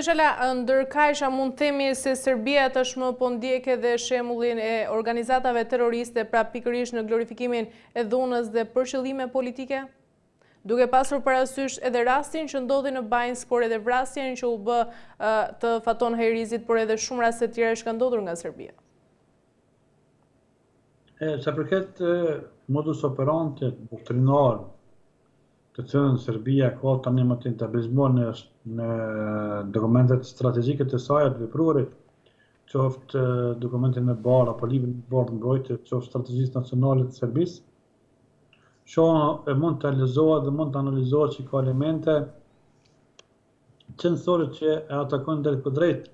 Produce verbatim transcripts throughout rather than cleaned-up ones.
Shala, ndër kajsha mund themi se Serbia tashmë po ndjek edhe shembullin e organizatave terroriste, pra pikërisht në glorifikimin e dhunës dhe për qëllime politike? Duke pasur parasysh edhe rastin që ndodhi në Bajnsk, por edhe vrasjen që u bë të Faton Herizit, por edhe shumë raste tjera që kanë ndodhur nga Serbia. E, sa përket modus operandi doktrinar të cilën Serbia ka tani më të stabilizuar në, në dokumentet strategjike të saj të vepruarit, qoftë dokumentin e bardh apo librin e bardh mbrojtje, qoftë strategjisë nacionale të Serbisë, shoh e mund të analizohet dhe mund të analizohet që ka elemente qendrore që e atakojnë drejt për drejt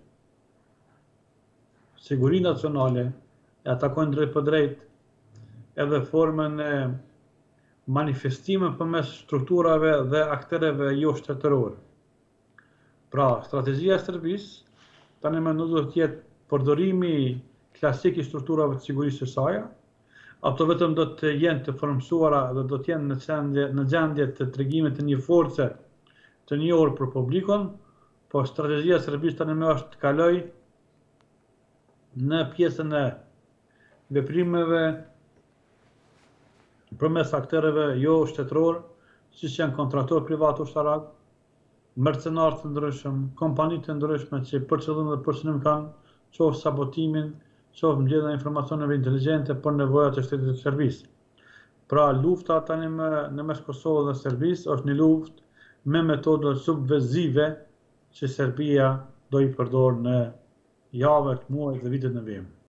sigurinë nacionale, e atakojnë drejt për drejt edhe formën e manifestime përmes strukturave dhe aktereve jo shtetëror. Pra, strategjia e Serbisë tani më do të jetë përdorimi klasik i strukturave të sigurisë së saj. Ato vetëm do të jenë të formësuara dhe do të jenë në gjendje, në gjendje të tregimit të një force të njohur për publikun, po strategjia e Serbisë tani më është të kaloj në pjesën e veprimeve përmes aktereve jo shtetëror, siç janë kontraktorë privat ushtarak, mercenarë të ndryshëm, kompani të ndryshme që për qëllim dhe për synim kanë qoftë sabotimin, qoftë mbledhjen e informacioneve inteligjente për nevojat e shtetit të Serbisë. Pra, lufta tani më në mes Kosovës dhe Serbisë është një luftë me metoda subversive që Serbia do i përdor në javët, muajt dhe vitet në vijim.